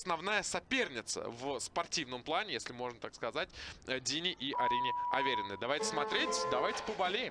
основная соперница в спортивном плане, если можно так сказать, Дине и Арине Авериной. Давайте смотреть, давайте поболеем.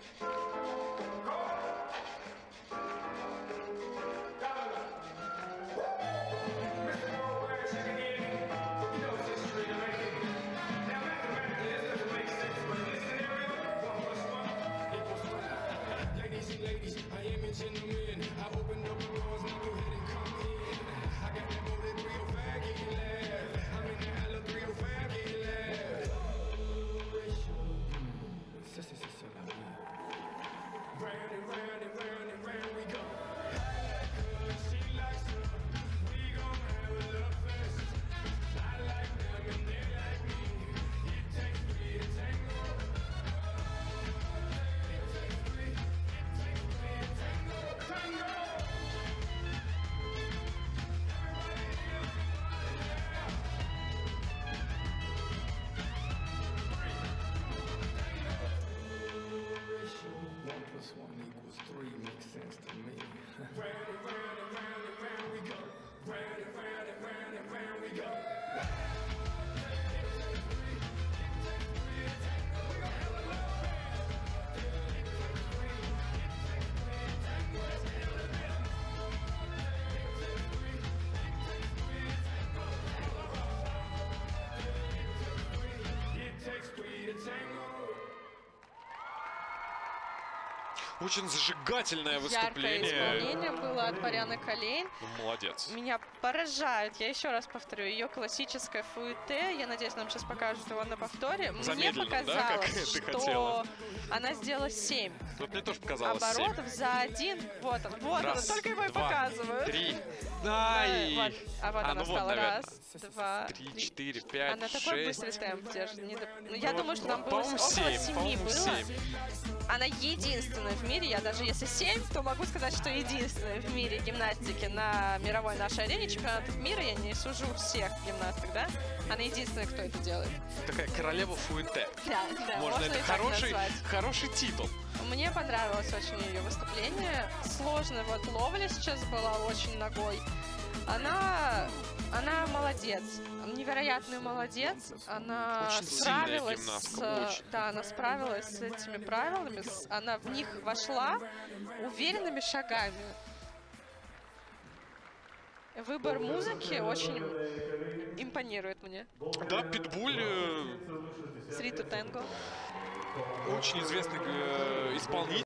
Очень зажигательное выступление. Яркое исполнение было от Марьяны Колейн. Ну, молодец. Меня поражает, я еще раз повторю, ее классическое фуэте. Я надеюсь, нам сейчас покажут его на повторе. Мне показалось, да, что она сделала 7 вот мне тоже показалось оборотов 7. За один. Вот он, раз, только его и два, показывают. 3. Ай! Вот. А вот она ну стала. вот, Раз, два, 3, 4, 5, Она 6. такой быстрый темп держит. Ну, я думаю, что там было по-моему, около 7 по-моему, было. 7. Она единственная в мире, я даже если 7, то могу сказать, что единственная в мире гимнастики на мировой нашей арене чемпионатов мира. Я не сужу всех гимнасток, да? Она единственная, кто это делает. Такая королева фуэте. Да, можно это хороший титул. Мне понравилось очень ее выступление. Сложная вот ловля сейчас была очень ногой. Она молодец, невероятный молодец. Она очень справилась гимнастка, она справилась с этими правилами. Она в них вошла уверенными шагами. Выбор музыки очень импонирует мне. Да, Питбуль. Сриту Тенго. Очень известный исполнитель.